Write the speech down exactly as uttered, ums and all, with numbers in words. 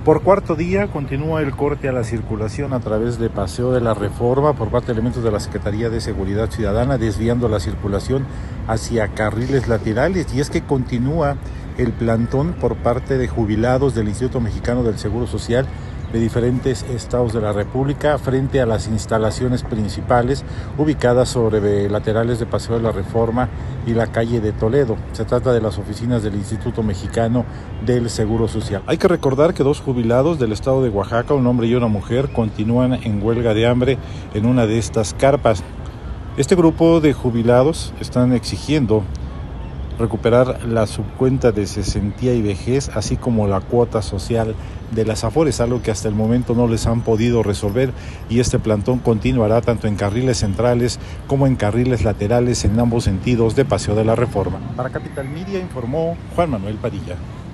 Por cuarto día continúa el corte a la circulación a través de Paseo de la Reforma por parte de elementos de la Secretaría de Seguridad Ciudadana, desviando la circulación hacia carriles laterales, y es que continúa el plantón por parte de jubilados del Instituto Mexicano del Seguro Social de diferentes estados de la República frente a las instalaciones principales ubicadas sobre laterales de Paseo de la Reforma y la calle de Toledo. Se trata de las oficinas del Instituto Mexicano del Seguro Social. Hay que recordar que dos jubilados del estado de Oaxaca, un hombre y una mujer, continúan en huelga de hambre en una de estas carpas. Este grupo de jubilados están exigiendo recuperar la subcuenta de cesantía y vejez, así como la cuota social de las Afores, algo que hasta el momento no les han podido resolver, y este plantón continuará tanto en carriles centrales como en carriles laterales en ambos sentidos de Paseo de la Reforma. Para Capital Media informó Juan Manuel Padilla.